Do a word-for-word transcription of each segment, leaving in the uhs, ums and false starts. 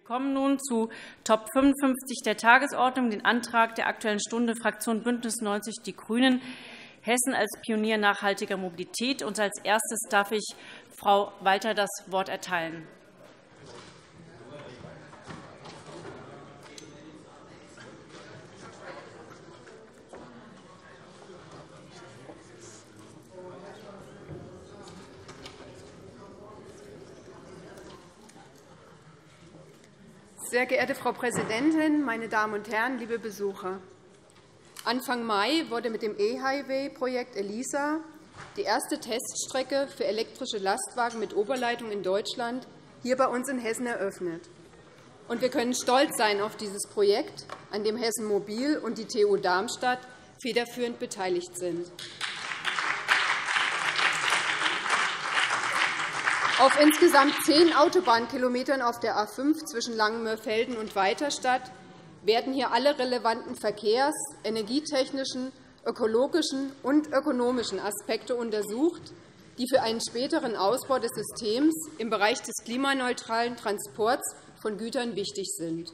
kommen nun zu Top fünfundfünfzig der Tagesordnung, den Antrag der Aktuellen Stunde Fraktion Bündnis neunzig Die Grünen, Hessen als Pionier nachhaltiger Mobilität. Und als erstes darf ich Frau Walter das Wort erteilen. Sehr geehrte Frau Präsidentin, meine Damen und Herren, liebe Besucher! Anfang Mai wurde mit dem E-Highway-Projekt ELISA die erste Teststrecke für elektrische Lastwagen mit Oberleitung in Deutschland hier bei uns in Hessen eröffnet. Und wir können stolz sein auf dieses Projekt, an dem Hessen Mobil und die T U Darmstadt federführend beteiligt sind. Auf insgesamt zehn Autobahnkilometern auf der A fünf zwischen Langenmörfelden und Weiterstadt werden hier alle relevanten verkehrs-, energietechnischen, ökologischen und ökonomischen Aspekte untersucht, die für einen späteren Ausbau des Systems im Bereich des klimaneutralen Transports von Gütern wichtig sind.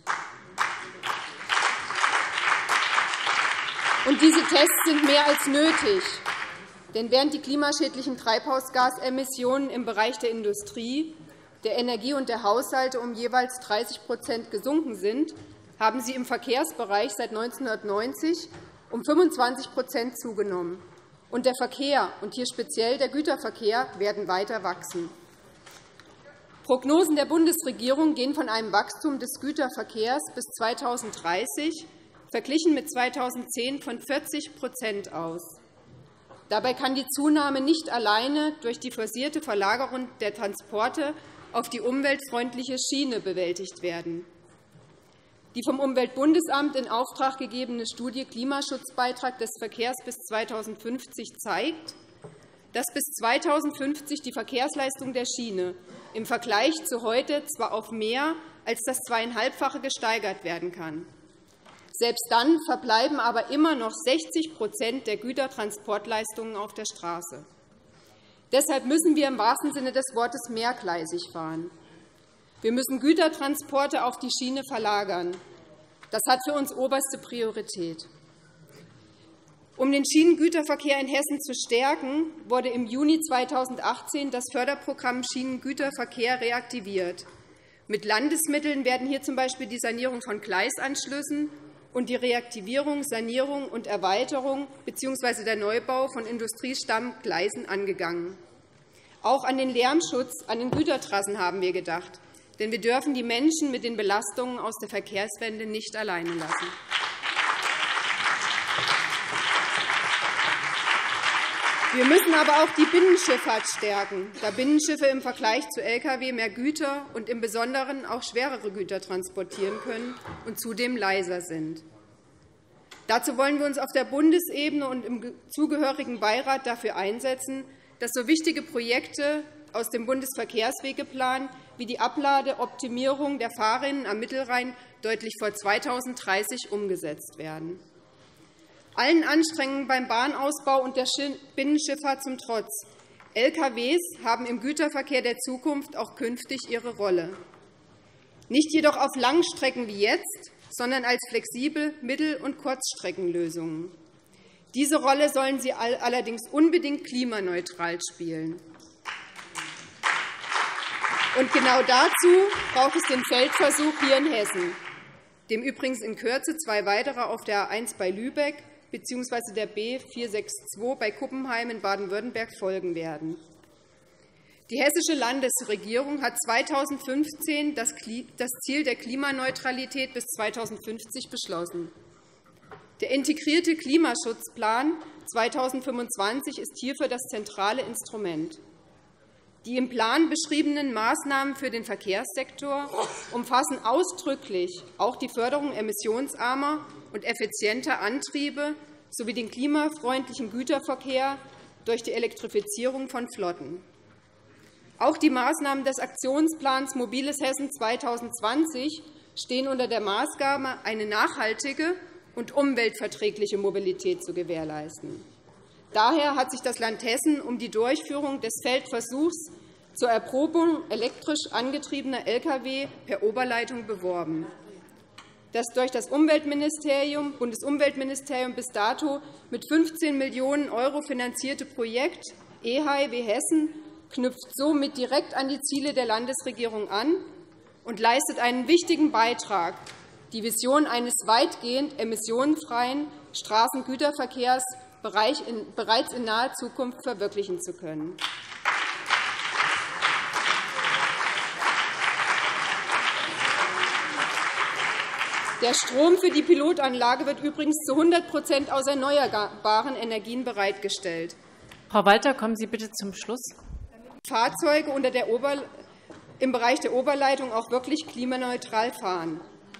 Und diese Tests sind mehr als nötig. Denn während die klimaschädlichen Treibhausgasemissionen im Bereich der Industrie, der Energie und der Haushalte um jeweils dreißig gesunken sind, haben sie im Verkehrsbereich seit neunzehnhundertneunzig um fünfundzwanzig zugenommen. Und der Verkehr, und hier speziell der Güterverkehr, werden weiter wachsen. Prognosen der Bundesregierung gehen von einem Wachstum des Güterverkehrs bis zweitausenddreißig verglichen mit zweitausendzehn von vierzig aus. Dabei kann die Zunahme nicht alleine durch die forcierte Verlagerung der Transporte auf die umweltfreundliche Schiene bewältigt werden. Die vom Umweltbundesamt in Auftrag gegebene Studie Klimaschutzbeitrag des Verkehrs bis zweitausendfünfzig zeigt, dass bis zweitausendfünfzig die Verkehrsleistung der Schiene im Vergleich zu heute zwar auf mehr als das Zweieinhalbfache gesteigert werden kann. Selbst dann verbleiben aber immer noch sechzig der Gütertransportleistungen auf der Straße. Deshalb müssen wir im wahrsten Sinne des Wortes mehrgleisig fahren. Wir müssen Gütertransporte auf die Schiene verlagern. Das hat für uns oberste Priorität. Um den Schienengüterverkehr in Hessen zu stärken, wurde im Juni zweitausendachtzehn das Förderprogramm Schienengüterverkehr reaktiviert. Mit Landesmitteln werden hier z. B. die Sanierung von Gleisanschlüssen und die Reaktivierung, Sanierung und Erweiterung bzw. der Neubau von Industriestammgleisen angegangen. Auch an den Lärmschutz an den Gütertrassen haben wir gedacht, denn wir dürfen die Menschen mit den Belastungen aus der Verkehrswende nicht alleine lassen. Wir müssen aber auch die Binnenschifffahrt stärken, da Binnenschiffe im Vergleich zu Lkw mehr Güter und im Besonderen auch schwerere Güter transportieren können und zudem leiser sind. Dazu wollen wir uns auf der Bundesebene und im zugehörigen Beirat dafür einsetzen, dass so wichtige Projekte aus dem Bundesverkehrswegeplan wie die Abladeoptimierung der Fahrrinnen am Mittelrhein deutlich vor zweitausenddreißig umgesetzt werden. Allen Anstrengungen beim Bahnausbau und der Binnenschifffahrt zum Trotz. Lkws haben im Güterverkehr der Zukunft auch künftig ihre Rolle. Nicht jedoch auf Langstrecken wie jetzt, sondern als flexible Mittel- und Kurzstreckenlösungen. Diese Rolle sollen sie allerdings unbedingt klimaneutral spielen. Und genau dazu braucht es den Feldversuch hier in Hessen, dem übrigens in Kürze zwei weitere auf der A eins bei Lübeck bzw. der B vierhundertzweiundsechzig bei Kuppenheim in Baden-Württemberg folgen werden. Die hessische Landesregierung hat zweitausendfünfzehn das Ziel der Klimaneutralität bis zweitausendfünfzig beschlossen. Der integrierte Klimaschutzplan zweitausendfünfundzwanzig ist hierfür das zentrale Instrument. Die im Plan beschriebenen Maßnahmen für den Verkehrssektor umfassen ausdrücklich auch die Förderung emissionsarmer und effizienter Antriebe sowie den klimafreundlichen Güterverkehr durch die Elektrifizierung von Flotten. Auch die Maßnahmen des Aktionsplans Mobiles Hessen zweitausendzwanzig stehen unter der Maßgabe, eine nachhaltige und umweltverträgliche Mobilität zu gewährleisten. Daher hat sich das Land Hessen um die Durchführung des Feldversuchs zur Erprobung elektrisch angetriebener Lkw per Oberleitung beworben. Das durch das Umweltministerium, Bundesumweltministerium bis dato mit fünfzehn Millionen € finanzierte Projekt E H I W Hessen knüpft somit direkt an die Ziele der Landesregierung an und leistet einen wichtigen Beitrag, die Vision eines weitgehend emissionsfreien Straßengüterverkehrs bereits in naher Zukunft verwirklichen zu können. Der Strom für die Pilotanlage wird übrigens zu hundert Prozent aus erneuerbaren Energien bereitgestellt. Frau Walter, kommen Sie bitte zum Schluss. Fahrzeuge unter der Ober im Bereich der Oberleitung auch wirklich klimaneutral fahren.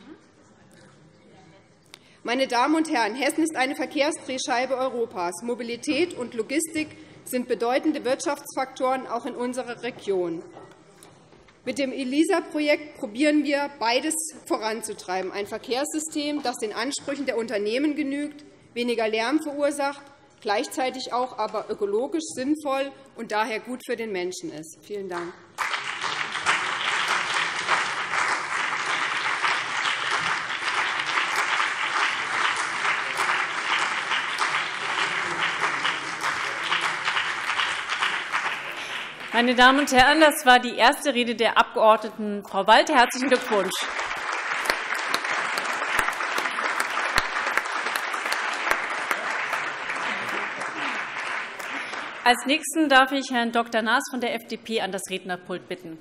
Meine Damen und Herren, Hessen ist eine Verkehrsdrehscheibe Europas. Mobilität und Logistik sind bedeutende Wirtschaftsfaktoren auch in unserer Region. Mit dem ELISA-Projekt probieren wir, beides voranzutreiben, ein Verkehrssystem, das den Ansprüchen der Unternehmen genügt, weniger Lärm verursacht, gleichzeitig auch aber ökologisch sinnvoll und daher gut für den Menschen ist. Vielen Dank. Meine Damen und Herren, das war die erste Rede der Abgeordneten Frau Walter. Herzlichen Glückwunsch. Als Nächsten darf ich Herrn Doktor Naas von der F D P an das Rednerpult bitten.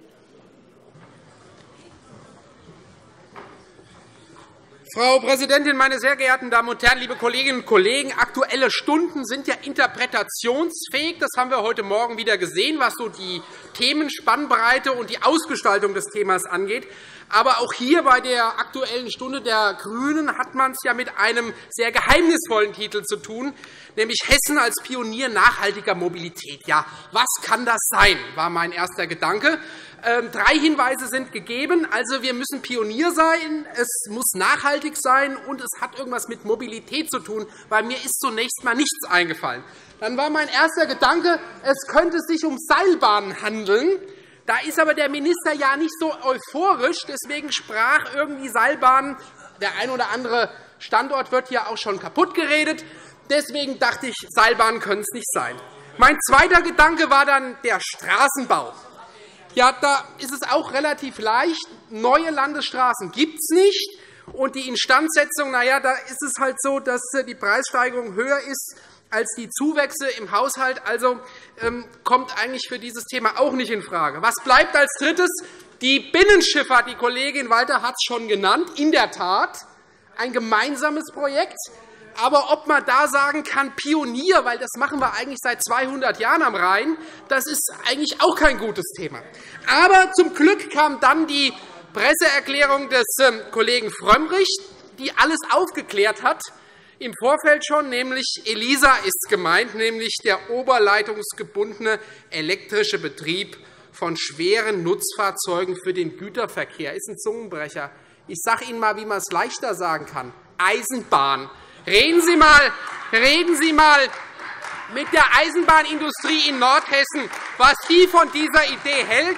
Frau Präsidentin, meine sehr geehrten Damen und Herren, liebe Kolleginnen und Kollegen! Aktuelle Stunden sind ja interpretationsfähig. Das haben wir heute Morgen wieder gesehen, was so die Themenspannbreite und die Ausgestaltung des Themas angeht. Aber auch hier bei der Aktuellen Stunde der GRÜNEN hat man es ja mit einem sehr geheimnisvollen Titel zu tun, nämlich Hessen als Pionier nachhaltiger Mobilität. Ja, was kann das sein, war mein erster Gedanke. Ähm, drei Hinweise sind gegeben. Also, wir müssen Pionier sein, es muss nachhaltig sein, und es hat irgendwas mit Mobilität zu tun. Bei mir ist zunächst einmal nichts eingefallen. Dann war mein erster Gedanke, es könnte sich um Seilbahnen handeln. Da ist aber der Minister ja nicht so euphorisch. Deswegen sprach irgendwie Seilbahnen. Der ein oder andere Standort wird hier auch schon kaputt geredet. Deswegen dachte ich, Seilbahnen können es nicht sein. Mein zweiter Gedanke war dann der Straßenbau. Ja, da ist es auch relativ leicht. Neue Landesstraßen gibt es nicht. Und die Instandsetzung, na ja, da ist es halt so, dass die Preissteigerung höher ist als die Zuwächse im Haushalt. Also ähm, kommt eigentlich für dieses Thema auch nicht infrage. Was bleibt als Drittes? Die Binnenschifffahrt. Die Kollegin Walter hat es schon genannt. In der Tat ein gemeinsames Projekt. Aber ob man da sagen kann, Pionier, weil das machen wir eigentlich seit zweihundert Jahren am Rhein, das ist eigentlich auch kein gutes Thema. Aber zum Glück kam dann die Presseerklärung des Kollegen Frömmrich, die alles aufgeklärt hat, im Vorfeld schon, nämlich ELISA ist gemeint, nämlich der oberleitungsgebundene elektrische Betrieb von schweren Nutzfahrzeugen für den Güterverkehr. Das ist ein Zungenbrecher. Ich sage Ihnen einmal, wie man es leichter sagen kann. Eisenbahn. Reden Sie mal, reden Sie mal mit der Eisenbahnindustrie in Nordhessen, was die von dieser Idee hält.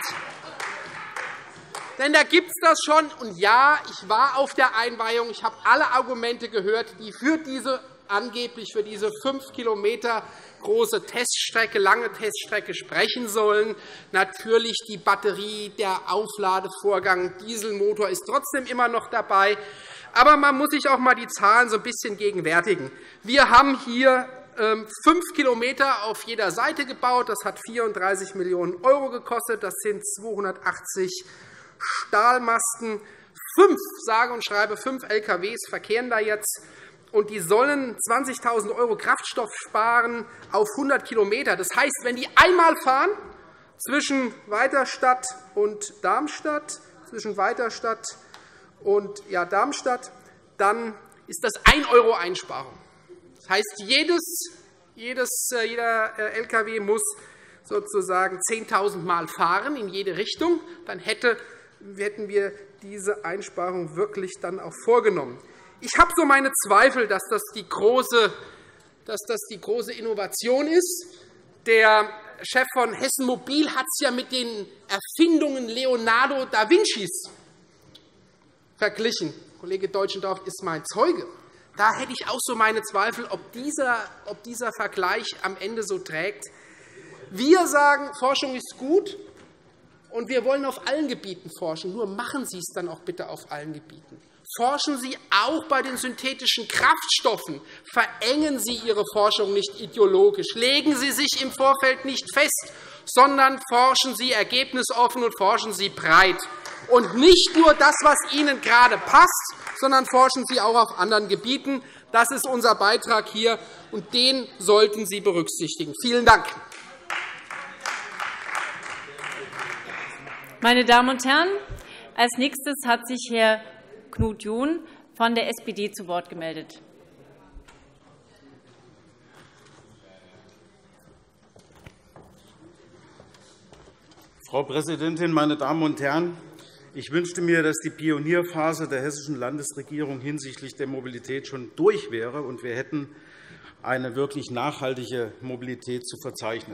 Denn da gibt es das schon. Und ja, ich war auf der Einweihung. Ich habe alle Argumente gehört, die für diese angeblich für diese fünf Kilometer große Teststrecke, lange Teststrecke sprechen sollen. Natürlich die Batterie, der Aufladevorgang, Dieselmotor ist trotzdem immer noch dabei. Aber man muss sich auch einmal die Zahlen so ein bisschen gegenwärtigen. Wir haben hier fünf Kilometer auf jeder Seite gebaut. Das hat vierunddreißig Millionen € gekostet. Das sind zweihundertachtzig Stahlmasten. Fünf, sage und schreibe, fünf L K Ws verkehren da jetzt. Und die sollen zwanzigtausend € Kraftstoff sparen auf hundert Kilometer. Das heißt, wenn die einmal fahren zwischen Weiterstadt und Darmstadt, zwischen Weiterstadt und ja, Darmstadt, dann ist das ein Euro Einsparung. Das heißt, jedes, jedes, jeder L K W muss sozusagen zehntausend Mal fahren in jede Richtung. Dann hätte, hätten wir diese Einsparung wirklich dann auch vorgenommen. Ich habe so meine Zweifel, dass das die große, dass das die große Innovation ist. Der Chef von Hessen Mobil hat es ja mit den Erfindungen Leonardo da Vincis verglichen. Kollege Deutschendorf ist mein Zeuge. Da hätte ich auch so meine Zweifel, ob dieser, ob dieser Vergleich am Ende so trägt. Wir sagen, Forschung ist gut, und wir wollen auf allen Gebieten forschen. Nur machen Sie es dann auch bitte auf allen Gebieten. Forschen Sie auch bei den synthetischen Kraftstoffen. Verengen Sie Ihre Forschung nicht ideologisch. Legen Sie sich im Vorfeld nicht fest, sondern forschen Sie ergebnisoffen und forschen Sie breit. Und nicht nur das, was Ihnen gerade passt, sondern forschen Sie auch auf anderen Gebieten. Das ist unser Beitrag hier, und den sollten Sie berücksichtigen. Vielen Dank. Meine Damen und Herren, als nächstes hat sich Herr Knut John von der S P D zu Wort gemeldet. Frau Präsidentin, meine Damen und Herren! Ich wünschte mir, dass die Pionierphase der hessischen Landesregierung hinsichtlich der Mobilität schon durch wäre, und wir hätten eine wirklich nachhaltige Mobilität zu verzeichnen.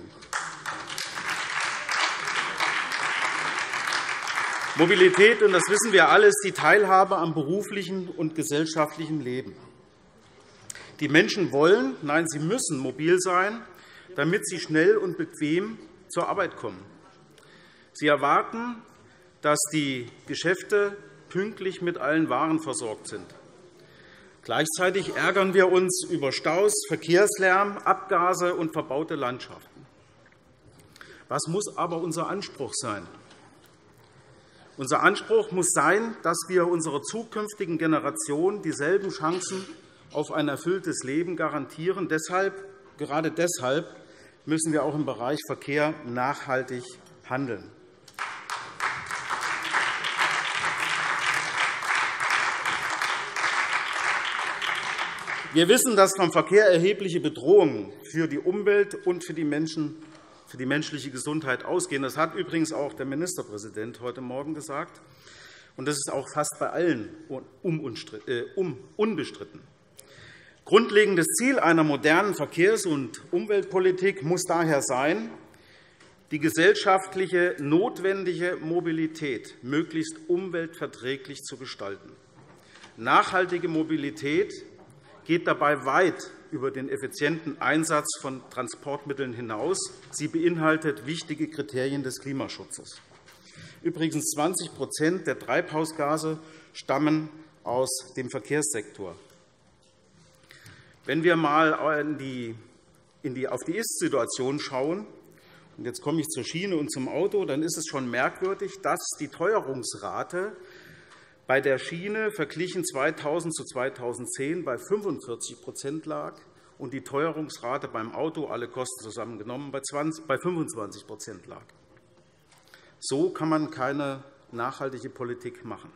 Mobilität, und das wissen wir alle, ist die Teilhabe am beruflichen und gesellschaftlichen Leben. Die Menschen wollen, nein, sie müssen mobil sein, damit sie schnell und bequem zur Arbeit kommen. Sie erwarten, dass die Geschäfte pünktlich mit allen Waren versorgt sind. Gleichzeitig ärgern wir uns über Staus, Verkehrslärm, Abgase und verbaute Landschaften. Was muss aber unser Anspruch sein? Unser Anspruch muss sein, dass wir unserer zukünftigen Generation dieselben Chancen auf ein erfülltes Leben garantieren. Deshalb, gerade deshalb müssen wir auch im Bereich Verkehr nachhaltig handeln. Wir wissen, dass vom Verkehr erhebliche Bedrohungen für die Umwelt und für die Menschen für die menschliche Gesundheit ausgehen. Das hat übrigens auch der Ministerpräsident heute Morgen gesagt. Und das ist auch fast bei allen unbestritten. Grundlegendes Ziel einer modernen Verkehrs- und Umweltpolitik muss daher sein, die gesellschaftliche notwendige Mobilität möglichst umweltverträglich zu gestalten. Nachhaltige Mobilität geht dabei weit über den effizienten Einsatz von Transportmitteln hinaus. Sie beinhaltet wichtige Kriterien des Klimaschutzes. Übrigens zwanzig der Treibhausgase stammen aus dem Verkehrssektor. Wenn wir einmal in die, in die, auf die Ist-Situation schauen, und jetzt komme ich zur Schiene und zum Auto, dann ist es schon merkwürdig, dass die Teuerungsrate bei der Schiene verglichen zweitausend zu zweitausendzehn bei fünfundvierzig lag und die Teuerungsrate beim Auto, alle Kosten zusammengenommen, bei fünfundzwanzig lag. So kann man keine nachhaltige Politik machen.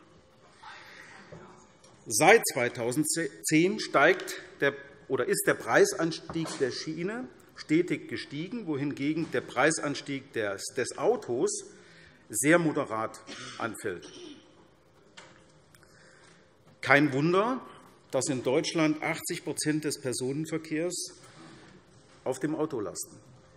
Seit zweitausendzehn steigt der, oder ist der Preisanstieg der Schiene stetig gestiegen, wohingegen der Preisanstieg des Autos sehr moderat anfällt. Kein Wunder, dass in Deutschland achtzig des Personenverkehrs auf dem Auto lasten.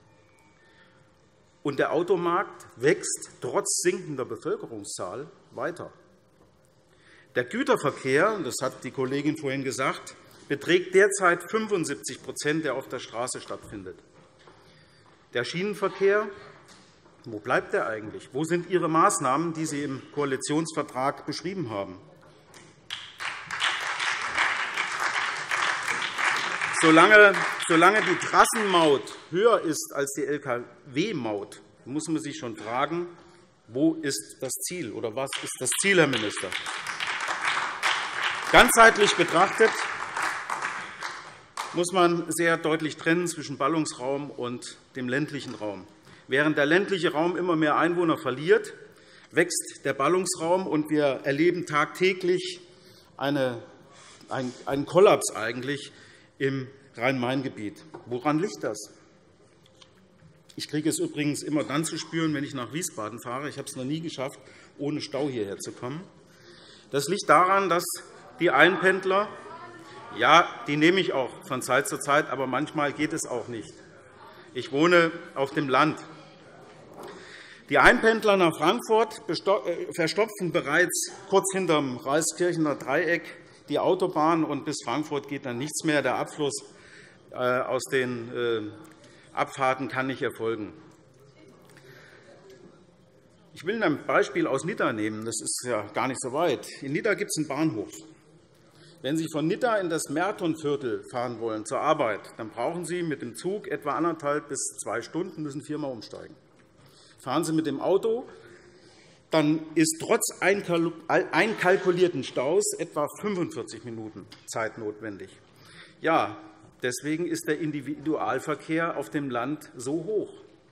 Und der Automarkt wächst trotz sinkender Bevölkerungszahl weiter. Der Güterverkehr, das hat die Kollegin vorhin gesagt, beträgt derzeit fünfundsiebzig der auf der Straße stattfindet. Der Schienenverkehr, wo bleibt er eigentlich? Wo sind Ihre Maßnahmen, die Sie im Koalitionsvertrag beschrieben haben? Solange, solange die Trassenmaut höher ist als die L K W-Maut, muss man sich schon fragen, wo ist das Ziel oder was ist das Ziel, Herr Minister? Ganzheitlich betrachtet muss man sehr deutlich trennen zwischen Ballungsraum und dem ländlichen Raum. Während der ländliche Raum immer mehr Einwohner verliert, wächst der Ballungsraum, und wir erleben tagtäglich eine, einen Kollaps eigentlich im Rhein-Main-Gebiet. Woran liegt das? Ich kriege es übrigens immer dann zu spüren, wenn ich nach Wiesbaden fahre. Ich habe es noch nie geschafft, ohne Stau hierher zu kommen. Das liegt daran, dass die Einpendler, ja, die nehme ich auch von Zeit zu Zeit, aber manchmal geht es auch nicht. Ich wohne auf dem Land. Die Einpendler nach Frankfurt verstopfen bereits kurz hinterm Reiskirchener Dreieck die Autobahn, und bis Frankfurt geht dann nichts mehr. Der Abfluss aus den Abfahrten kann nicht erfolgen. Ich will ein Beispiel aus Nidda nehmen. Das ist ja gar nicht so weit. In Nidda gibt es einen Bahnhof. Wenn Sie von Nidda in das Mertonviertel fahren wollen zur Arbeit, dann brauchen Sie mit dem Zug etwa anderthalb bis zwei Stunden, müssen viermal umsteigen. Fahren Sie mit dem Auto, dann ist trotz einkalkulierten Staus etwa fünfundvierzig Minuten Zeit notwendig. Ja, deswegen ist der Individualverkehr auf dem Land so hoch.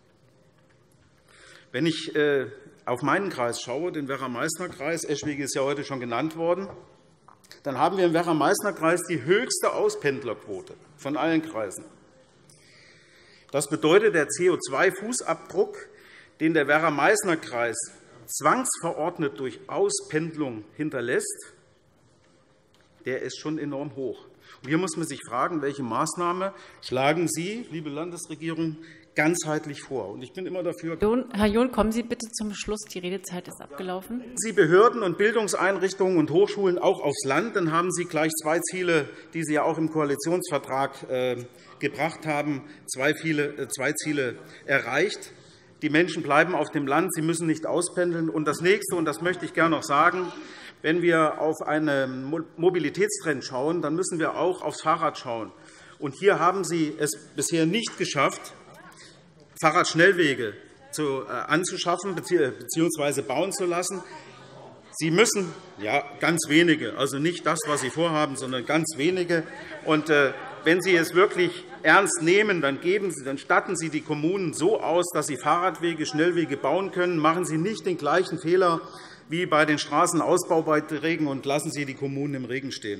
Wenn ich auf meinen Kreis schaue, den Werra-Meißner-Kreis, Eschwege ist ja heute schon genannt worden, dann haben wir im Werra-Meißner-Kreis die höchste Auspendlerquote von allen Kreisen. Das bedeutet, der C O zwei Fußabdruck, den der Werra-Meißner-Kreis zwangsverordnet durch Auspendlung hinterlässt, der ist schon enorm hoch. Und hier muss man sich fragen, welche Maßnahme schlagen Sie, liebe Landesregierung, ganzheitlich vor? Ich bin immer dafür. Herr John, kommen Sie bitte zum Schluss. Die Redezeit ist abgelaufen. Sie Behörden und Bildungseinrichtungen und Hochschulen auch aufs Land, dann haben Sie gleich zwei Ziele, die Sie ja auch im Koalitionsvertrag äh, gebracht haben, zwei, viele, äh, zwei Ziele erreicht. Die Menschen bleiben auf dem Land, sie müssen nicht auspendeln. Und das Nächste, und das möchte ich gerne noch sagen, wenn wir auf einen Mobilitätstrend schauen, dann müssen wir auch aufs Fahrrad schauen. Und hier haben Sie es bisher nicht geschafft, Fahrradschnellwege anzuschaffen bzw. bauen zu lassen. Sie müssen, ja, ganz wenige, also nicht das, was Sie vorhaben, sondern ganz wenige. Und wenn Sie es wirklich ernst nehmen, dann, geben Sie, dann statten Sie die Kommunen so aus, dass sie Fahrradwege, Schnellwege bauen können. Machen Sie nicht den gleichen Fehler wie bei den Straßenausbaubeiträgen und lassen Sie die Kommunen im Regen stehen.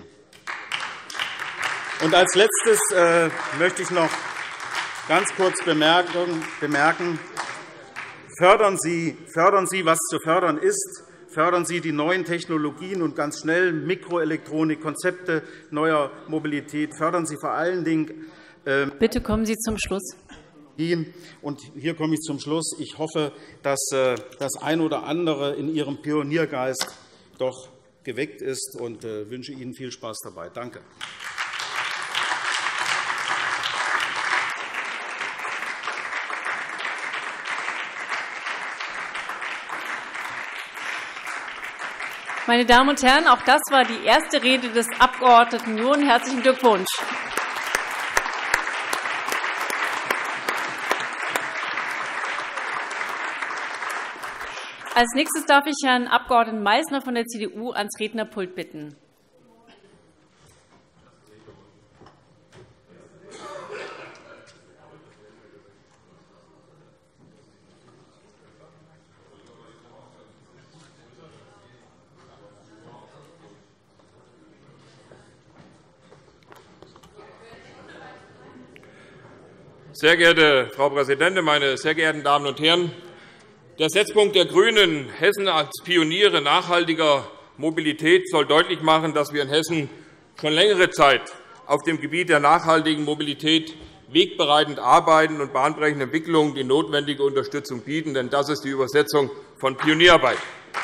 Und als Letztes äh, möchte ich noch ganz kurz bemerken, bemerken fördern, Sie, fördern Sie, was zu fördern ist. Fördern Sie die neuen Technologien und ganz schnell Mikroelektronik, Konzepte neuer Mobilität. Fördern Sie vor allen Dingen. Äh, Bitte kommen Sie zum Schluss. Und hier komme ich zum Schluss. Ich hoffe, dass äh, das ein oder andere in Ihrem Pioniergeist doch geweckt ist, und äh, wünsche Ihnen viel Spaß dabei. Danke. Meine Damen und Herren, auch das war die erste Rede des Abg. John. Herzlichen Glückwunsch. Als nächstes darf ich Herrn Abg. Meißner von der C D U ans Rednerpult bitten. Sehr geehrte Frau Präsidentin, meine sehr geehrten Damen und Herren! Der Setzpunkt der GRÜNEN, Hessen als Pioniere nachhaltiger Mobilität, soll deutlich machen, dass wir in Hessen schon längere Zeit auf dem Gebiet der nachhaltigen Mobilität wegbereitend arbeiten und bahnbrechende Entwicklungen die notwendige Unterstützung bieten. Denn das ist die Übersetzung von Pionierarbeit.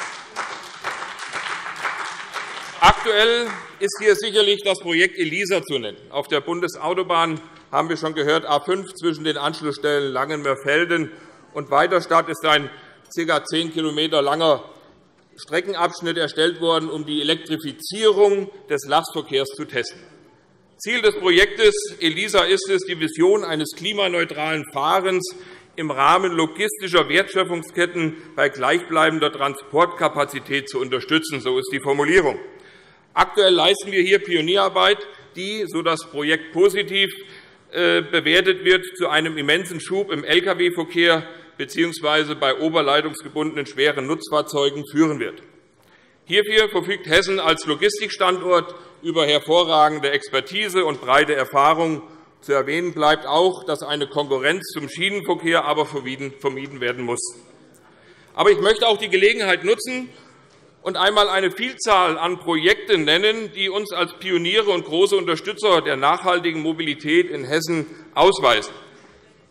Aktuell ist hier sicherlich das Projekt ELISA zu nennen. Auf der Bundesautobahn haben wir schon gehört, A fünf zwischen den Anschlussstellen Langenmörfelden und Weiterstadt ist ein ca. zehn Kilometer langer Streckenabschnitt erstellt worden, um die Elektrifizierung des Lastverkehrs zu testen. Ziel des Projektes ELISA ist es, die Vision eines klimaneutralen Fahrens im Rahmen logistischer Wertschöpfungsketten bei gleichbleibender Transportkapazität zu unterstützen. So ist die Formulierung. Aktuell leisten wir hier Pionierarbeit, die, so das Projekt positiv bewertet wird, zu einem immensen Schub im Lkw-Verkehr bzw. bei oberleitungsgebundenen schweren Nutzfahrzeugen führen wird. Hierfür verfügt Hessen als Logistikstandort über hervorragende Expertise und breite Erfahrung. Zu erwähnen bleibt auch, dass eine Konkurrenz zum Schienenverkehr aber vermieden werden muss. Aber ich möchte auch die Gelegenheit nutzen und einmal eine Vielzahl an Projekten nennen, die uns als Pioniere und große Unterstützer der nachhaltigen Mobilität in Hessen ausweisen.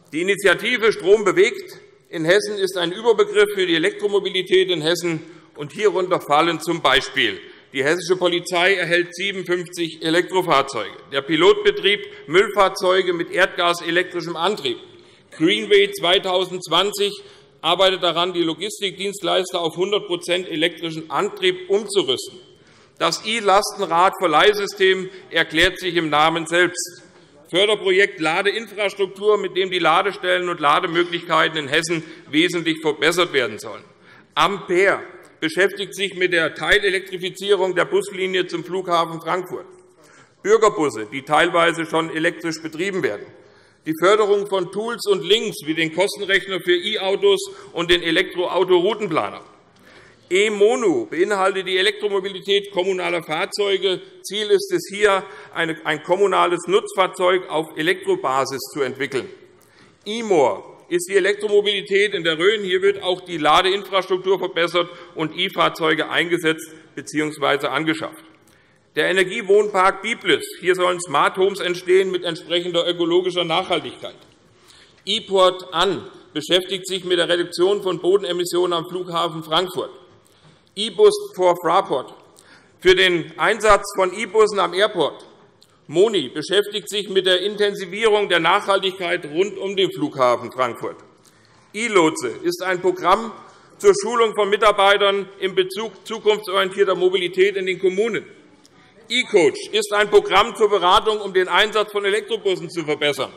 Die Initiative Strom bewegt in Hessen ist ein Überbegriff für die Elektromobilität in Hessen. Und hierunter fallen z. B. die Hessische Polizei erhält siebenundfünfzig Elektrofahrzeuge, der Pilotbetrieb Müllfahrzeuge mit erdgaselektrischem Antrieb. Greenway zweitausendzwanzig arbeitet daran, die Logistikdienstleister auf hundert elektrischen Antrieb umzurüsten. Das E-Lastenrad-Verleihsystem erklärt sich im Namen selbst. Förderprojekt Ladeinfrastruktur, mit dem die Ladestellen und Lademöglichkeiten in Hessen wesentlich verbessert werden sollen. Ampere beschäftigt sich mit der Teilelektrifizierung der Buslinie zum Flughafen Frankfurt. Bürgerbusse, die teilweise schon elektrisch betrieben werden. Die Förderung von Tools und Links wie den Kostenrechner für E-Autos und den Elektroauto-Routenplaner. E-Mono beinhaltet die Elektromobilität kommunaler Fahrzeuge. Ziel ist es, hier ein kommunales Nutzfahrzeug auf Elektrobasis zu entwickeln. E-More ist die Elektromobilität in der Rhön. Hier wird auch die Ladeinfrastruktur verbessert und E-Fahrzeuge eingesetzt bzw. angeschafft. Der Energiewohnpark Biblis. Hier sollen Smart Homes entstehen mit entsprechender ökologischer Nachhaltigkeit. E-Port an beschäftigt sich mit der Reduktion von Bodenemissionen am Flughafen Frankfurt. E-Bus for Fraport für den Einsatz von E-Bussen am Airport. Moni beschäftigt sich mit der Intensivierung der Nachhaltigkeit rund um den Flughafen Frankfurt. E-Lotse ist ein Programm zur Schulung von Mitarbeitern in Bezug zukunftsorientierter Mobilität in den Kommunen. E-Coach ist ein Programm zur Beratung, um den Einsatz von Elektrobussen zu verbessern.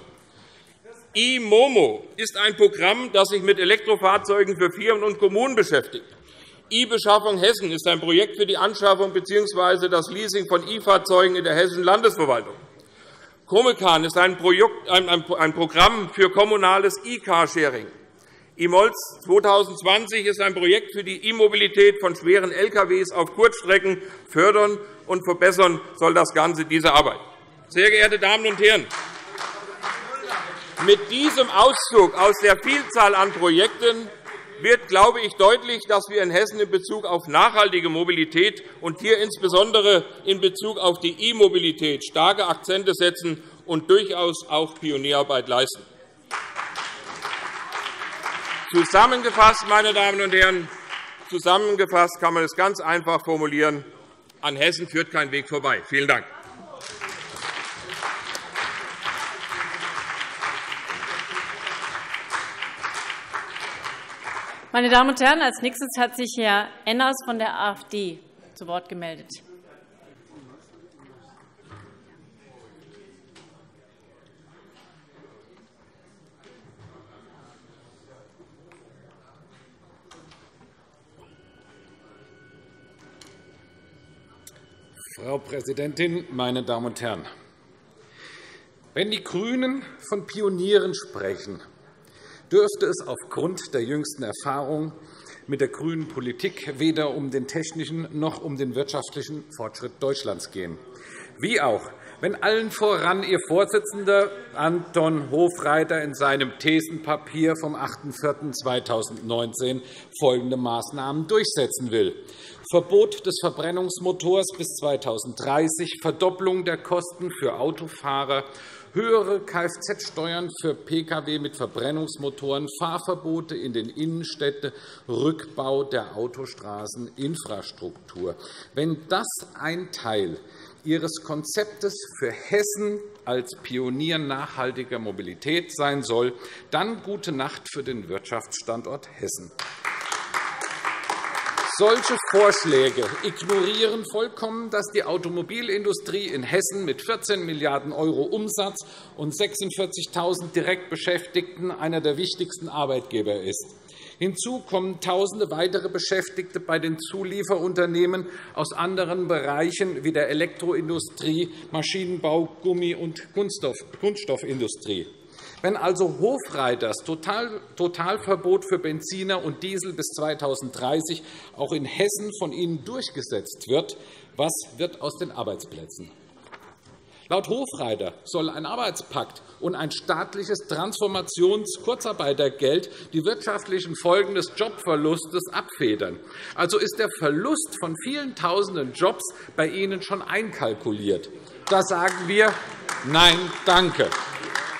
E-Momo ist ein Programm, das sich mit Elektrofahrzeugen für Firmen und Kommunen beschäftigt. E-Beschaffung Hessen ist ein Projekt für die Anschaffung bzw. das Leasing von E-Fahrzeugen in der Hessischen Landesverwaltung. Comecan ist ein Programm für kommunales E-Carsharing. E-Molz zweitausendzwanzig ist ein Projekt für die E-Mobilität von schweren L K Ws auf Kurzstrecken. Fördern und verbessern soll das Ganze diese Arbeit. Sehr geehrte Damen und Herren, mit diesem Auszug aus der Vielzahl an Projekten wird, glaube ich, deutlich, dass wir in Hessen in Bezug auf nachhaltige Mobilität und hier insbesondere in Bezug auf die E-Mobilität starke Akzente setzen und durchaus auch Pionierarbeit leisten. Zusammengefasst, meine Damen und Herren, zusammengefasst kann man es ganz einfach formulieren. An Hessen führt kein Weg vorbei. Vielen Dank. Meine Damen und Herren, als nächstes hat sich Herr Enners von der AfD zu Wort gemeldet. Frau Präsidentin, meine Damen und Herren! Wenn die GRÜNEN von Pionieren sprechen, dürfte es aufgrund der jüngsten Erfahrung mit der grünen Politik weder um den technischen noch um den wirtschaftlichen Fortschritt Deutschlands gehen. Wie auch, wenn allen voran Ihr Vorsitzender Anton Hofreiter in seinem Thesenpapier vom achten vierten zweitausendneunzehn folgende Maßnahmen durchsetzen will: Verbot des Verbrennungsmotors bis zweitausenddreißig, Verdopplung der Kosten für Autofahrer, höhere Kfz-Steuern für Pkw mit Verbrennungsmotoren, Fahrverbote in den Innenstädten, Rückbau der Autostraßeninfrastruktur. Wenn das ein Teil Ihres Konzeptes für Hessen als Pionier nachhaltiger Mobilität sein soll, dann gute Nacht für den Wirtschaftsstandort Hessen. Solche Vorschläge ignorieren vollkommen, dass die Automobilindustrie in Hessen mit vierzehn Milliarden € Umsatz und sechsundvierzigtausend Direktbeschäftigten einer der wichtigsten Arbeitgeber ist. Hinzu kommen Tausende weitere Beschäftigte bei den Zulieferunternehmen aus anderen Bereichen wie der Elektroindustrie, Maschinenbau, Gummi- und Kunststoffindustrie. Wenn also Hofreiters Totalverbot für Benziner und Diesel bis zweitausenddreißig auch in Hessen von Ihnen durchgesetzt wird, was wird aus den Arbeitsplätzen? Laut Hofreiter soll ein Arbeitspakt und ein staatliches Transformations-Kurzarbeitergeld die wirtschaftlichen Folgen des Jobverlustes abfedern. Also ist der Verlust von vielen Tausenden Jobs bei Ihnen schon einkalkuliert. Da sagen wir Nein, danke.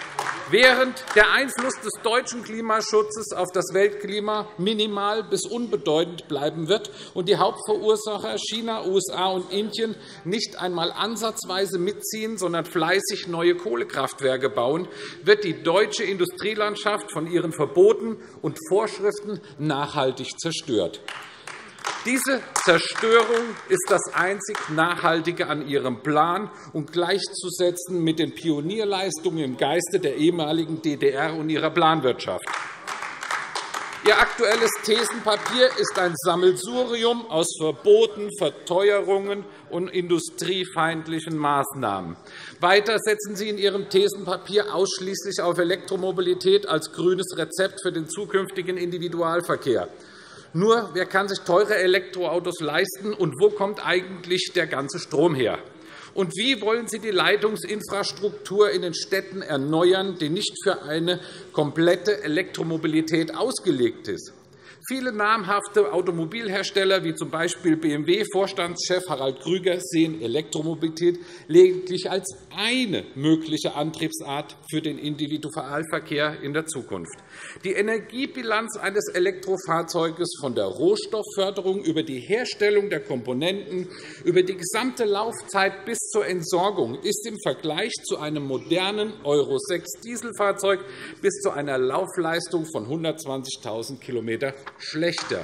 Während der Einfluss des deutschen Klimaschutzes auf das Weltklima minimal bis unbedeutend bleiben wird und die Hauptverursacher China, U S A und Indien nicht einmal ansatzweise mitziehen, sondern fleißig neue Kohlekraftwerke bauen, wird die deutsche Industrielandschaft von ihren Verboten und Vorschriften nachhaltig zerstört. Diese Zerstörung ist das einzig Nachhaltige an Ihrem Plan und gleichzusetzen mit den Pionierleistungen im Geiste der ehemaligen D D R und ihrer Planwirtschaft. Ihr aktuelles Thesenpapier ist ein Sammelsurium aus Verboten, Verteuerungen und industriefeindlichen Maßnahmen. Weiter setzen Sie in Ihrem Thesenpapier ausschließlich auf Elektromobilität als grünes Rezept für den zukünftigen Individualverkehr. Nur, wer kann sich teure Elektroautos leisten, und wo kommt eigentlich der ganze Strom her? Und wie wollen Sie die Leitungsinfrastruktur in den Städten erneuern, die nicht für eine komplette Elektromobilität ausgelegt ist? Viele namhafte Automobilhersteller, wie z. B. B M W-Vorstandschef Harald Krüger, sehen Elektromobilität lediglich als eine mögliche Antriebsart für den Individualverkehr in der Zukunft. Die Energiebilanz eines Elektrofahrzeuges von der Rohstoffförderung über die Herstellung der Komponenten über die gesamte Laufzeit bis zur Entsorgung ist im Vergleich zu einem modernen Euro sechs Dieselfahrzeug bis zu einer Laufleistung von hundertzwanzigtausend Kilometern schlechter.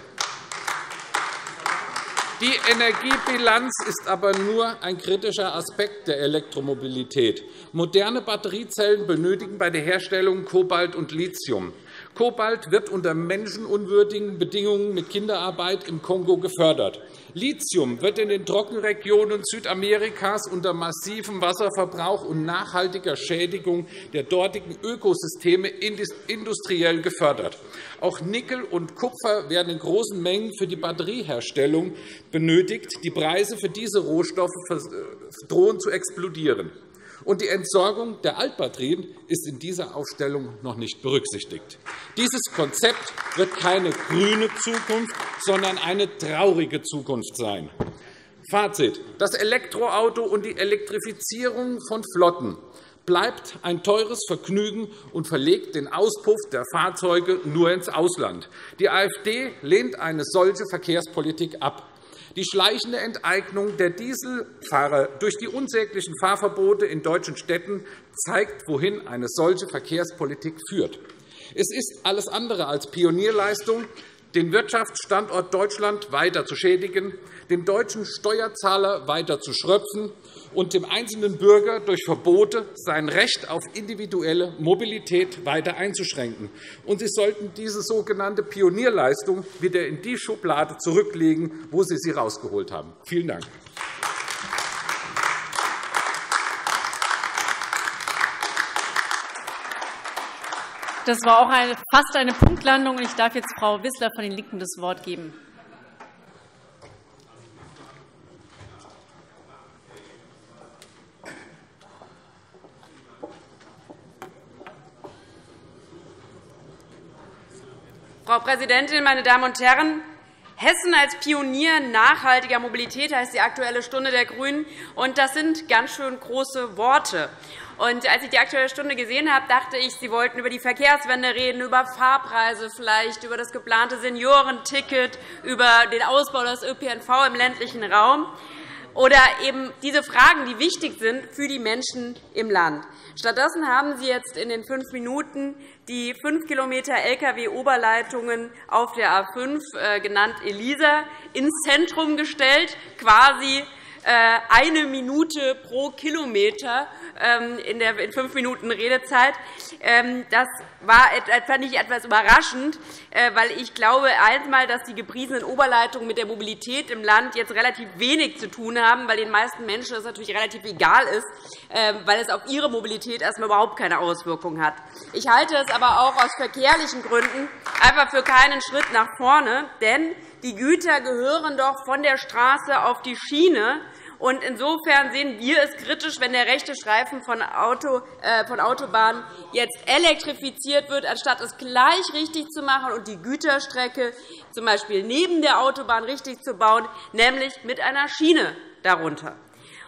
Die Energiebilanz ist aber nur ein kritischer Aspekt der Elektromobilität. Moderne Batteriezellen benötigen bei der Herstellung Kobalt und Lithium. Kobalt wird unter menschenunwürdigen Bedingungen mit Kinderarbeit im Kongo gefördert. Lithium wird in den Trockenregionen Südamerikas unter massivem Wasserverbrauch und nachhaltiger Schädigung der dortigen Ökosysteme industriell gefördert. Auch Nickel und Kupfer werden in großen Mengen für die Batterieherstellung benötigt. Die Preise für diese Rohstoffe drohen zu explodieren. Und die Entsorgung der Altbatterien ist in dieser Aufstellung noch nicht berücksichtigt. Dieses Konzept wird keine grüne Zukunft, sondern eine traurige Zukunft sein. Fazit. Das Elektroauto und die Elektrifizierung von Flotten bleibt ein teures Vergnügen und verlegt den Auspuff der Fahrzeuge nur ins Ausland. Die AfD lehnt eine solche Verkehrspolitik ab. Die schleichende Enteignung der Dieselfahrer durch die unsäglichen Fahrverbote in deutschen Städten zeigt, wohin eine solche Verkehrspolitik führt. Es ist alles andere als Pionierleistung, den Wirtschaftsstandort Deutschland weiter zu schädigen, den deutschen Steuerzahler weiter zu schröpfen und dem einzelnen Bürger durch Verbote sein Recht auf individuelle Mobilität weiter einzuschränken. Und Sie sollten diese sogenannte Pionierleistung wieder in die Schublade zurücklegen, wo Sie sie herausgeholt haben. Vielen Dank. Das war auch eine, fast eine Punktlandung. Ich darf jetzt Frau Wissler von den LINKEN das Wort geben. Frau Präsidentin, meine Damen und Herren! Hessen als Pionier nachhaltiger Mobilität heißt die Aktuelle Stunde der GRÜNEN. Und das sind ganz schön große Worte. Und als ich die Aktuelle Stunde gesehen habe, dachte ich, Sie wollten über die Verkehrswende reden, über Fahrpreise vielleicht, über das geplante Seniorenticket, über den Ausbau des Ö P N V im ländlichen Raum oder eben diese Fragen, die wichtig sind für die Menschen im Land. Stattdessen haben Sie jetzt in den fünf Minuten die fünf Kilometer L K W-Oberleitungen auf der A fünf, äh, genannt ELISA, ins Zentrum gestellt, quasi eine Minute pro Kilometer in der fünf Minuten Redezeit. Das war, fand ich etwas überraschend, weil ich glaube einmal, dass die gepriesenen Oberleitungen mit der Mobilität im Land jetzt relativ wenig zu tun haben, weil den meisten Menschen das natürlich relativ egal ist, weil es auf ihre Mobilität erst einmal überhaupt keine Auswirkungen hat. Ich halte es aber auch aus verkehrlichen Gründen einfach für keinen Schritt nach vorne, denn die Güter gehören doch von der Straße auf die Schiene. Und insofern sehen wir es kritisch, wenn der rechte Streifen von, Auto, äh, von Autobahnen jetzt elektrifiziert wird, anstatt es gleich richtig zu machen und die Güterstrecke z. B. neben der Autobahn richtig zu bauen, nämlich mit einer Schiene darunter.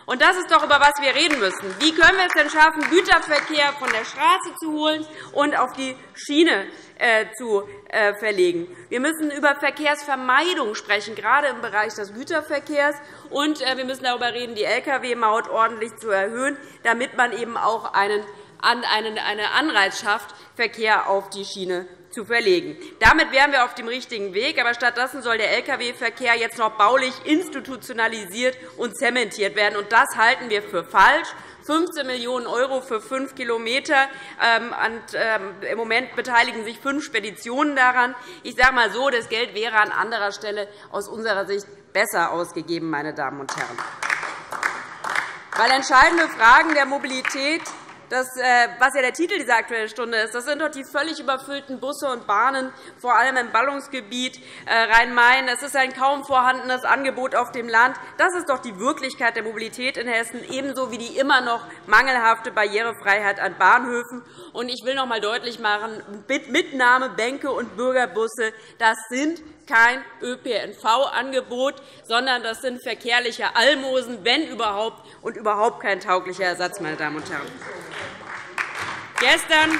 Und das ist doch, über was wir reden müssen. Wie können wir es denn schaffen, Güterverkehr von der Straße zu holen und auf die Schiene äh, zu äh, verlegen? Wir müssen über Verkehrsvermeidung sprechen, gerade im Bereich des Güterverkehrs. Und äh, wir müssen darüber reden, die Lkw-Maut ordentlich zu erhöhen, damit man eben auch einen, an, einen, eine Anreiz schafft, Verkehr auf die Schiene zu verlegen. Damit wären wir auf dem richtigen Weg. Aber stattdessen soll der Lkw-Verkehr jetzt noch baulich institutionalisiert und zementiert werden. Und das halten wir für falsch. fünfzehn Millionen € für fünf Kilometer. Im Moment beteiligen sich fünf Speditionen daran. Ich sage mal so, das Geld wäre an anderer Stelle aus unserer Sicht besser ausgegeben, meine Damen und Herren. Weil entscheidende Fragen der Mobilität, das, was ja der Titel dieser Aktuellen Stunde ist, das sind doch die völlig überfüllten Busse und Bahnen, vor allem im Ballungsgebiet Rhein-Main. Es ist ein kaum vorhandenes Angebot auf dem Land. Das ist doch die Wirklichkeit der Mobilität in Hessen, ebenso wie die immer noch mangelhafte Barrierefreiheit an Bahnhöfen. Und ich will noch einmal deutlich machen, Mitnahme, Bänke und Bürgerbusse, das sind kein Ö P N V-Angebot, sondern das sind verkehrliche Almosen, wenn überhaupt, und überhaupt kein tauglicher Ersatz, meine Damen und Herren. Gestern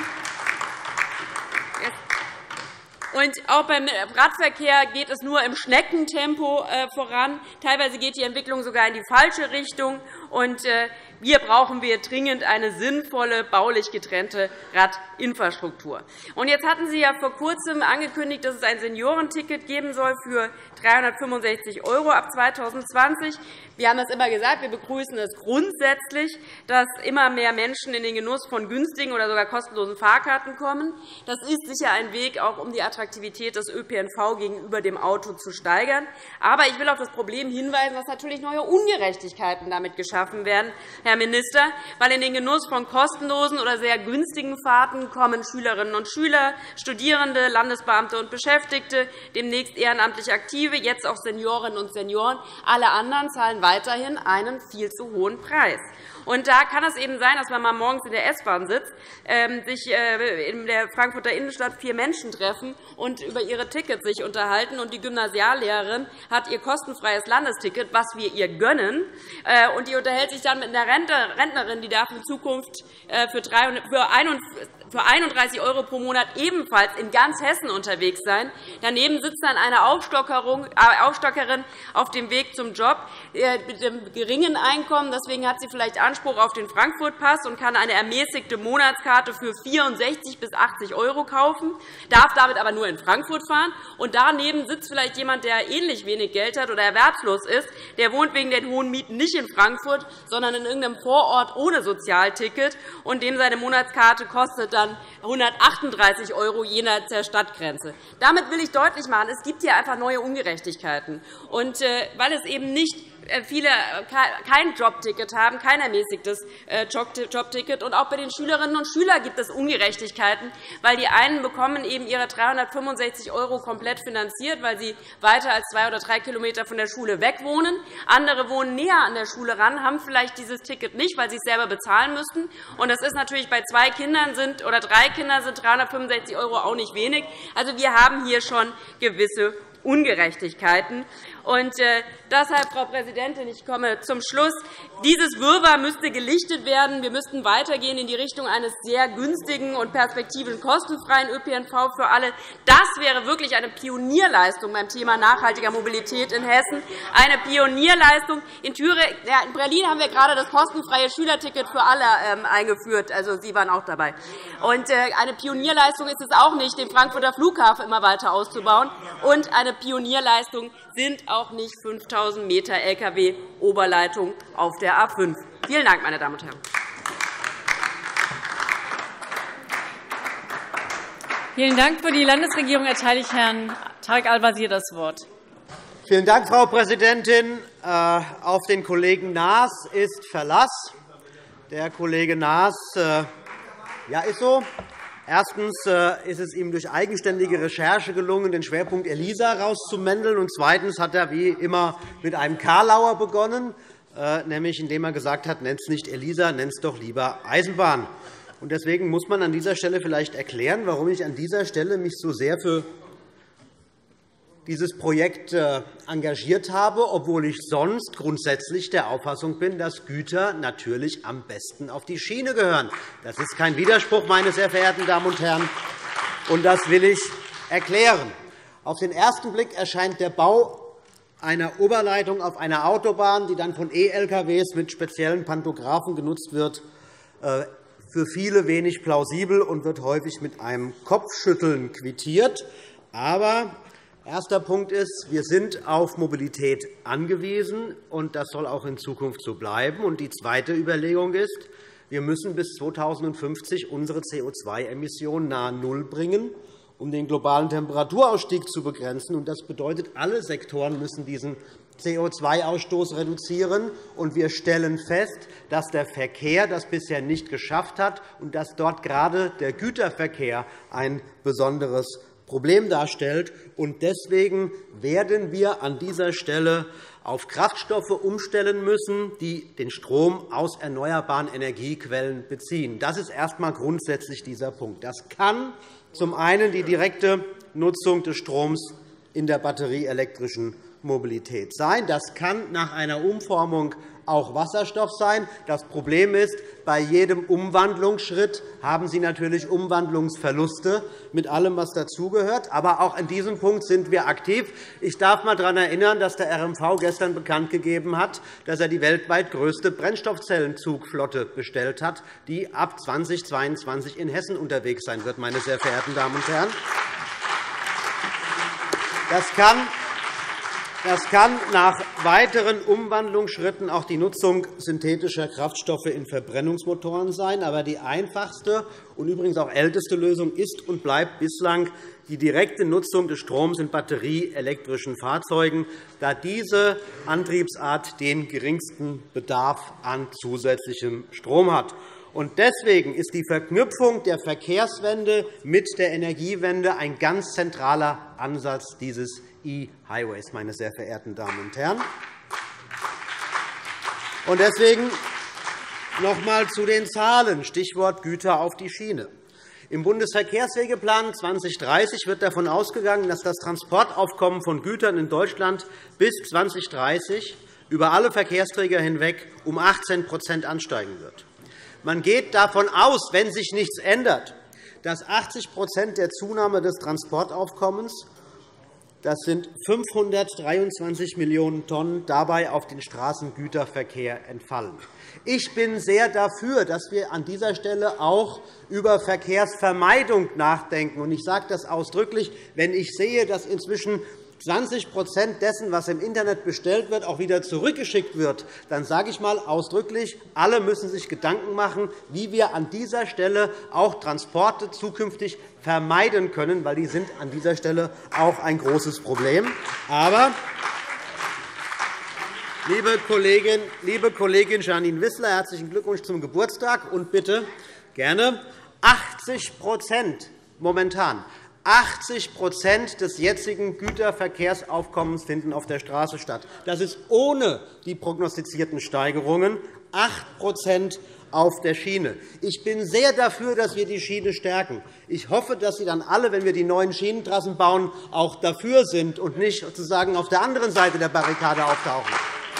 Und auch beim Radverkehr geht es nur im Schneckentempo voran. Teilweise geht die Entwicklung sogar in die falsche Richtung. Und hier brauchen wir dringend eine sinnvolle, baulich getrennte Radinfrastruktur. Und jetzt hatten Sie ja vor Kurzem angekündigt, dass es ein Seniorenticket geben soll für dreihundertfünfundsechzig € ab zweitausendzwanzig. Wir haben das immer gesagt, wir begrüßen es grundsätzlich, dass immer mehr Menschen in den Genuss von günstigen oder sogar kostenlosen Fahrkarten kommen. Das ist sicher ein Weg, auch um die Attraktivität des Ö P N V gegenüber dem Auto zu steigern. Aber ich will auf das Problem hinweisen, dass natürlich neue Ungerechtigkeiten damit geschaffen werden, Herr Minister, weil in den Genuss von kostenlosen oder sehr günstigen Fahrten kommen Schülerinnen und Schüler, Studierende, Landesbeamte und Beschäftigte, demnächst ehrenamtlich Aktive, jetzt auch Seniorinnen und Senioren. Alle anderen zahlen weiterhin einen viel zu hohen Preis. Und da kann es eben sein, dass man mal morgens in der S-Bahn sitzt, sich in der Frankfurter Innenstadt vier Menschen treffen und über ihre Tickets sich unterhalten. Und die Gymnasiallehrerin hat ihr kostenfreies Landesticket, was wir ihr gönnen. Und die unterhält sich dann mit einer Rentnerin, die darf in Zukunft für einunddreißig € pro Monat ebenfalls in ganz Hessen unterwegs sein. Daneben sitzt dann eine Aufstockerin auf dem Weg zum Job mit einem geringen Einkommen. Deswegen hat sie vielleicht Anspruch auf den Frankfurt-Pass und kann eine ermäßigte Monatskarte für vierundsechzig bis achtzig € kaufen, darf damit aber nur in Frankfurt fahren. Und daneben sitzt vielleicht jemand, der ähnlich wenig Geld hat oder erwerbslos ist. Der wohnt wegen den hohen Mieten nicht in Frankfurt, sondern in irgendeinem Vorort ohne Sozialticket. Und dem seine Monatskarte kostet dann hundertachtunddreißig € jenseits der Stadtgrenze. Damit will ich deutlich machen, es gibt hier einfach neue Ungerechtigkeiten. Und weil es eben nicht viele kein Jobticket haben, kein ermäßigtes Jobticket. Und auch bei den Schülerinnen und Schülern gibt es Ungerechtigkeiten, weil die einen bekommen eben ihre dreihundertfünfundsechzig € komplett finanziert, weil sie weiter als zwei oder drei Kilometer von der Schule weg wohnen. Andere wohnen näher an der Schule ran, haben vielleicht dieses Ticket nicht, weil sie es selber bezahlen müssten. Und das ist natürlich bei zwei Kindern sind, oder drei Kindern sind dreihundertfünfundsechzig € auch nicht wenig. Also wir haben hier schon gewisse Ungerechtigkeiten. Und äh, deshalb, Frau Präsidentin, ich komme zum Schluss. Dieses Wirrwarr müsste gelichtet werden. Wir müssten weitergehen in die Richtung eines sehr günstigen und perspektivisch kostenfreien Ö P N V für alle. Das wäre wirklich eine Pionierleistung beim Thema nachhaltiger Mobilität in Hessen. Eine Pionierleistung. In, Thüringen, ja, in Berlin haben wir gerade das kostenfreie Schülerticket für alle ähm, eingeführt. Also, Sie waren auch dabei. Und äh, eine Pionierleistung ist es auch nicht, den Frankfurter Flughafen immer weiter auszubauen. Und eine Pionierleistung sind auch nicht fünftausend Meter L K W-Oberleitung auf der A fünf. Vielen Dank, meine Damen und Herren. Vielen Dank. Für die Landesregierung erteile ich Herrn Tarek Al-Wazir das Wort. Vielen Dank, Frau Präsidentin. Auf den Kollegen Naas ist Verlass. Der Kollege Naas ja, ist so. Erstens ist es ihm durch eigenständige Recherche gelungen, den Schwerpunkt ELISA herauszumänteln. Und zweitens hat er wie immer mit einem Karlauer begonnen, nämlich indem er gesagt hat, nennt es nicht ELISA, nennt es doch lieber Eisenbahn. Und deswegen muss man an dieser Stelle vielleicht erklären, warum ich an dieser Stelle mich so sehr für dieses Projekt engagiert habe, obwohl ich sonst grundsätzlich der Auffassung bin, dass Güter natürlich am besten auf die Schiene gehören. Das ist kein Widerspruch, meine sehr verehrten Damen und Herren, und das will ich erklären. Auf den ersten Blick erscheint der Bau einer Oberleitung auf einer Autobahn, die dann von E L K Ws mit speziellen Pantographen genutzt wird, für viele wenig plausibel und wird häufig mit einem Kopfschütteln quittiert. Aber erster Punkt ist, wir sind auf Mobilität angewiesen, und das soll auch in Zukunft so bleiben. Und die zweite Überlegung ist, wir müssen bis zweitausendfünfzig unsere C O zwei Emissionen nahe Null bringen, um den globalen Temperaturausstieg zu begrenzen. Das bedeutet, alle Sektoren müssen diesen C O zwei Ausstoß reduzieren. Und wir stellen fest, dass der Verkehr das bisher nicht geschafft hat und dass dort gerade der Güterverkehr ein besonderes Problem darstellt. Und deswegen werden wir an dieser Stelle auf Kraftstoffe umstellen müssen, die den Strom aus erneuerbaren Energiequellen beziehen. Das ist erst einmal grundsätzlich dieser Punkt. Das kann zum einen die direkte Nutzung des Stroms in der batterieelektrischen Mobilität sein. Das kann nach einer Umformung auch Wasserstoff sein. Das Problem ist, bei jedem Umwandlungsschritt haben Sie natürlich Umwandlungsverluste mit allem, was dazugehört. Aber auch an diesem Punkt sind wir aktiv. Ich darf einmal daran erinnern, dass der R M V gestern bekannt gegeben hat, dass er die weltweit größte Brennstoffzellenzugflotte bestellt hat, die ab zweitausendzweiundzwanzig in Hessen unterwegs sein wird, meine sehr verehrten Damen und Herren. Das kann Das kann nach weiteren Umwandlungsschritten auch die Nutzung synthetischer Kraftstoffe in Verbrennungsmotoren sein. Aber die einfachste und übrigens auch älteste Lösung ist und bleibt bislang die direkte Nutzung des Stroms in batterieelektrischen Fahrzeugen, da diese Antriebsart den geringsten Bedarf an zusätzlichem Strom hat. Deswegen ist die Verknüpfung der Verkehrswende mit der Energiewende ein ganz zentraler Ansatz dieses E-Highways, meine sehr verehrten Damen und Herren. Und deswegen noch einmal zu den Zahlen, Stichwort Güter auf die Schiene. Im Bundesverkehrswegeplan zweitausenddreißig wird davon ausgegangen, dass das Transportaufkommen von Gütern in Deutschland bis zweitausenddreißig über alle Verkehrsträger hinweg um achtzehn ansteigen wird. Man geht davon aus, wenn sich nichts ändert, dass achtzig der Zunahme des Transportaufkommens, das sind fünfhundertdreiundzwanzig Millionen Tonnen, dabei auf den Straßengüterverkehr entfallen. Ich bin sehr dafür, dass wir an dieser Stelle auch über Verkehrsvermeidung nachdenken. Ich sage das ausdrücklich, wenn ich sehe, dass inzwischen zwanzig dessen, was im Internet bestellt wird, auch wieder zurückgeschickt wird, dann sage ich einmal ausdrücklich, alle müssen sich Gedanken machen, wie wir an dieser Stelle auch Transporte zukünftig vermeiden können, weil die sind an dieser Stelle auch ein großes Problem. Aber liebe Kollegin, liebe Kollegin Janine Wissler, herzlichen Glückwunsch zum Geburtstag und bitte gerne achtzig momentan. achtzig des jetzigen Güterverkehrsaufkommens finden auf der Straße statt. Das ist ohne die prognostizierten Steigerungen, acht auf der Schiene. Ich bin sehr dafür, dass wir die Schiene stärken. Ich hoffe, dass Sie dann alle, wenn wir die neuen Schienentrassen bauen, auch dafür sind und nicht sozusagen auf der anderen Seite der Barrikade auftauchen.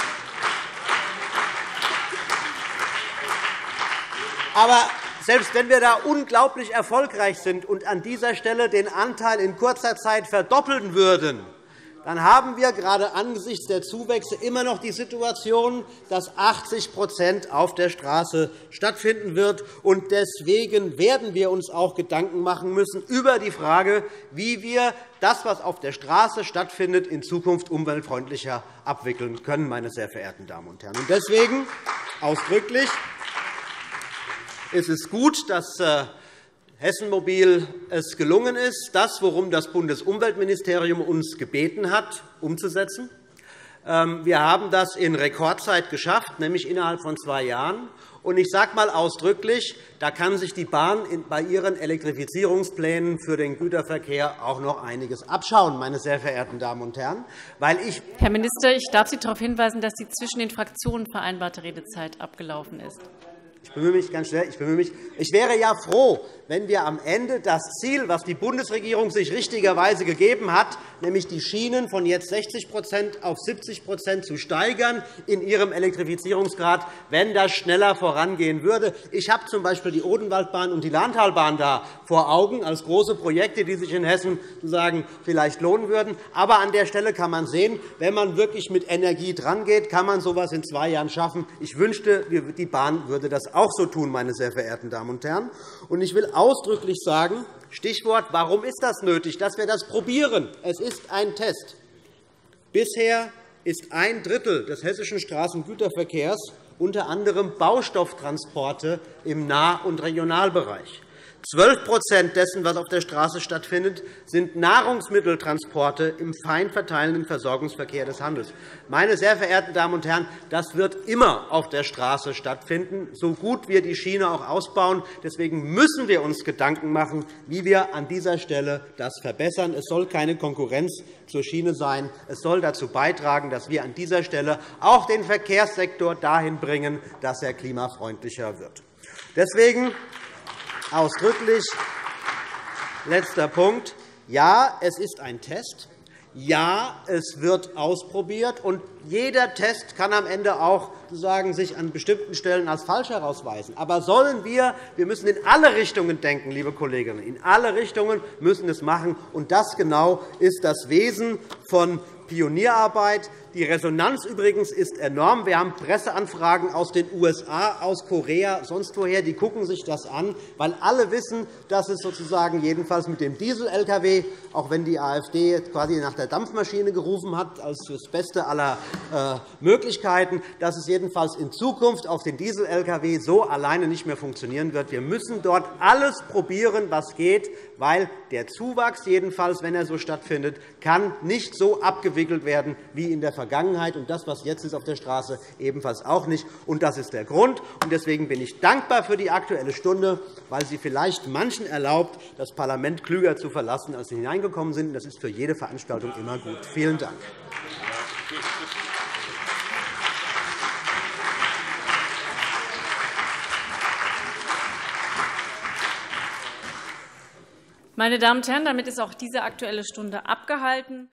Aber selbst wenn wir da unglaublich erfolgreich sind und an dieser Stelle den Anteil in kurzer Zeit verdoppeln würden, dann haben wir gerade angesichts der Zuwächse immer noch die Situation, dass achtzig auf der Straße stattfinden wird. Deswegen werden wir uns auch Gedanken machen müssen über die Frage, wie wir das, was auf der Straße stattfindet, in Zukunft umweltfreundlicher abwickeln können, meine sehr verehrten Damen und Herren. Deswegen ausdrücklich ist es gut, dass Hessen Mobil es gelungen ist, das, worum das Bundesumweltministerium uns gebeten hat, umzusetzen. Wir haben das in Rekordzeit geschafft, nämlich innerhalb von zwei Jahren. Und ich sage einmal ausdrücklich, da kann sich die Bahn bei ihren Elektrifizierungsplänen für den Güterverkehr auch noch einiges abschauen, meine sehr verehrten Damen und Herren. Weil ich Herr Minister, ich darf Sie darauf hinweisen, dass die zwischen den Fraktionen vereinbarte Redezeit abgelaufen ist. Ich bemühe mich ganz schnell. Ich, bemühe mich. Ich wäre ja froh, wenn wir am Ende das Ziel, das die Bundesregierung sich richtigerweise gegeben hat, nämlich die Schienen von jetzt sechzig auf siebzig zu steigern in ihrem Elektrifizierungsgrad, wenn das schneller vorangehen würde. Ich habe z. B. die Odenwaldbahn und die Lahntalbahn da vor Augen als große Projekte, die sich in Hessen sozusagen vielleicht lohnen würden. Aber an der Stelle kann man sehen, wenn man wirklich mit Energie drangeht, kann man so etwas in zwei Jahren schaffen. Ich wünschte, die Bahn würde das auch so tun, meine sehr verehrten Damen und Herren. Und ich will ausdrücklich sagen, Stichwort, warum ist das nötig, dass wir das probieren? Es ist ein Test. Bisher ist ein Drittel des hessischen Straßengüterverkehrs unter anderem Baustofftransporte im Nah- und Regionalbereich. zwölf dessen, was auf der Straße stattfindet, sind Nahrungsmitteltransporte im fein verteilenden Versorgungsverkehr des Handels. Meine sehr verehrten Damen und Herren, das wird immer auf der Straße stattfinden, so gut wir die Schiene auch ausbauen. Deswegen müssen wir uns Gedanken machen, wie wir an dieser Stelle das verbessern. Es soll keine Konkurrenz zur Schiene sein. Es soll dazu beitragen, dass wir an dieser Stelle auch den Verkehrssektor dahin bringen, dass er klimafreundlicher wird. Deswegen ausdrücklich. Letzter Punkt. Ja, es ist ein Test. Ja, es wird ausprobiert. Und jeder Test kann am Ende auch sozusagen sich an bestimmten Stellen als falsch herausweisen. Aber sollen wir, wir müssen in alle Richtungen denken, liebe Kolleginnen, in alle Richtungen müssen es machen. Und das genau ist das Wesen von Pionierarbeit. Die Resonanz übrigens ist enorm. Wir haben Presseanfragen aus den U S A, aus Korea, sonst woher. Die gucken sich das an, weil alle wissen, dass es sozusagen jedenfalls mit dem Diesel-L K W, auch wenn die AfD jetzt quasi nach der Dampfmaschine gerufen hat, als das Beste aller Möglichkeiten, dass es jedenfalls in Zukunft auf den Diesel-L K W so alleine nicht mehr funktionieren wird. Wir müssen dort alles probieren, was geht, weil der Zuwachs jedenfalls, wenn er so stattfindet, kann nicht so abgewickelt werden wie in der Vergangenheit. Und das, was jetzt ist auf der Straße, ebenfalls auch nicht. Und das ist der Grund. Und deswegen bin ich dankbar für die Aktuelle Stunde, weil sie vielleicht manchen erlaubt, das Parlament klüger zu verlassen, als sie hineingekommen sind. Das ist für jede Veranstaltung immer gut. Vielen Dank. Meine Damen und Herren, damit ist auch diese Aktuelle Stunde abgehalten.